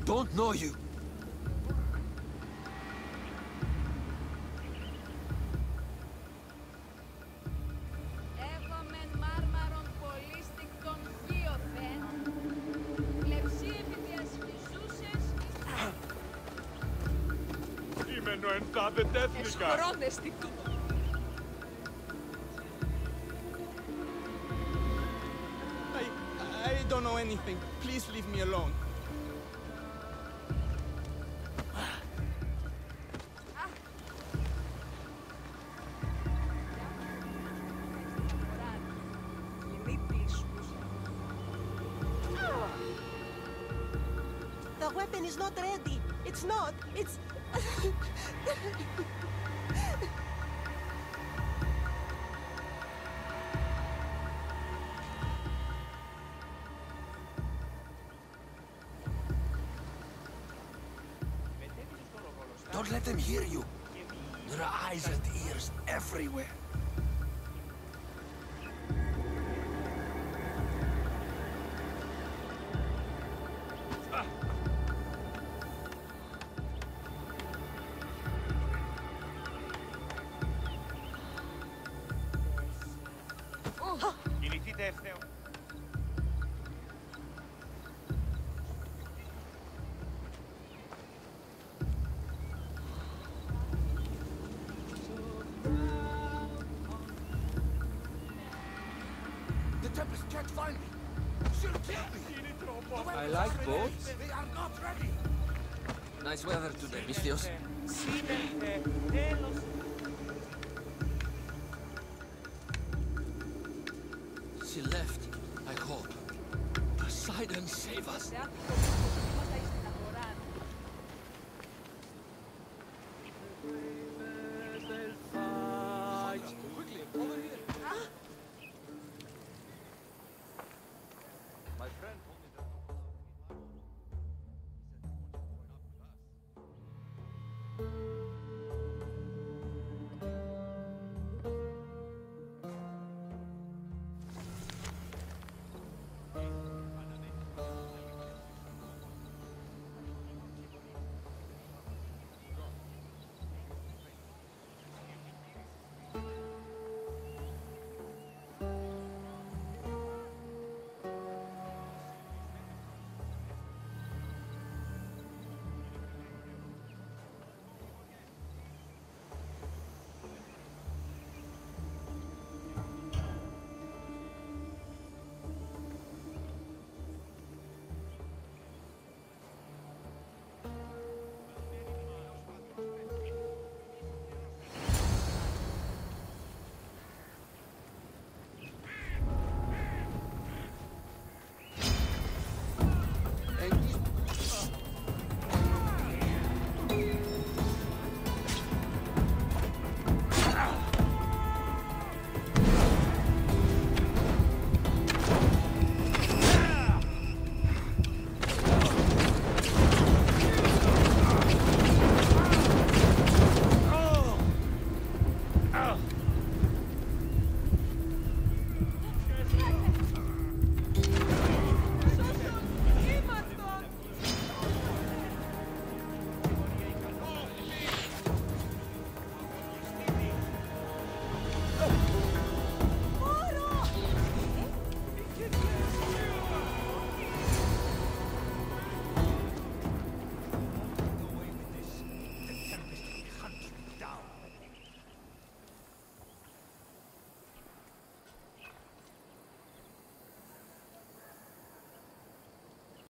don't know you. Εύχομεν μάρμαρον πολύστικτον γίωθεν. Πλευσί επί διασχιζούσες. Είμαι νοεντάδε τέθνικα. Εσχωρώνες τι του. I don't know anything. Please leave me alone. The weapon is not ready. It's not. It's... Don't let them hear you. There are eyes and ears everywhere. Κινηθείτε ευθέως. The Tempest can't find me. She'll kill me. I like boats. They are not ready. Nice weather today, Misthios. Σύνελθε, τέλος. She left, I hope. Poseidon save us. Θεάτρικο